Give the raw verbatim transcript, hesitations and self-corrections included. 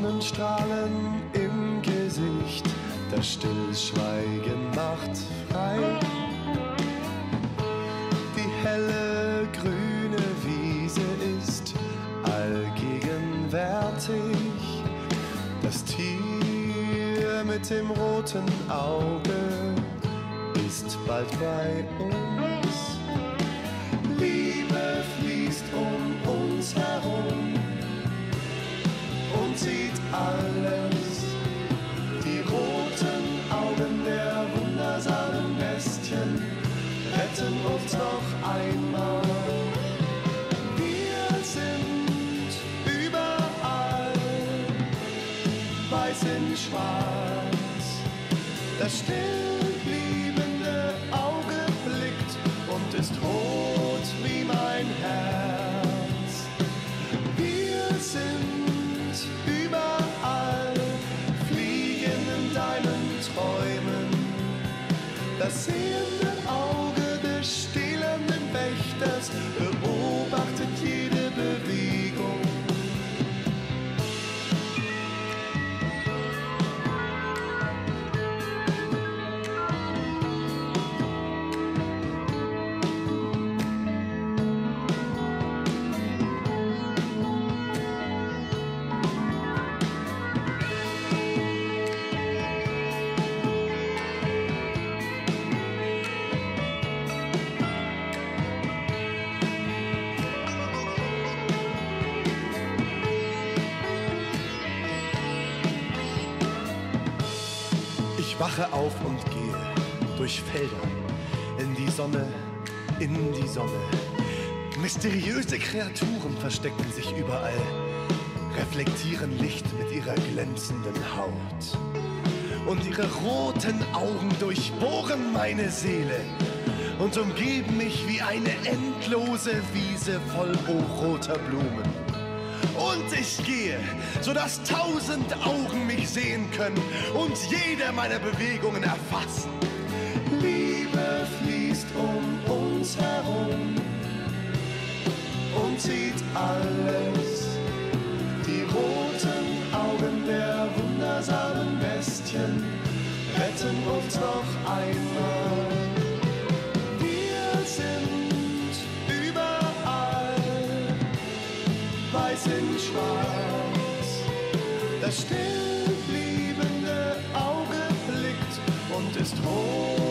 Sonnenstrahlen im Gesicht, das Stillschweigen macht frei. Die helle grüne Wiese ist allgegenwärtig. Das Tier mit dem roten Auge ist bald bei uns. Liebe fließt um uns herum und sieht alles. Die roten Augen der wundersamen Bestien retten uns noch einmal. Wir sind überall, weiß in schwarz. Das stillbliebende Auge blickt und ist rot wie mein Herz. Wir sind überall, fliegen in deinen Träumen. Das sehende Auge des stählenden Wächters beobachtet jede Bewegung. Ich wache auf und gehe durch Felder, in die Sonne, in die Sonne. Mysteriöse Kreaturen verstecken sich überall, reflektieren Licht mit ihrer glänzenden Haut. Und ihre roten Augen durchbohren meine Seele und umgeben mich wie eine endlose Wiese voll hochroter Blumen. Und ich gehe, sodass tausend Augen mich sehen können und jede meiner Bewegungen erfassen. Liebe fließt um uns herum und sieht alles. Die roten Augen der wundersamen Bestien retten uns noch einmal. Wir sind überall, weiß in schwarz. Das stillbliebende Auge blickt und ist rot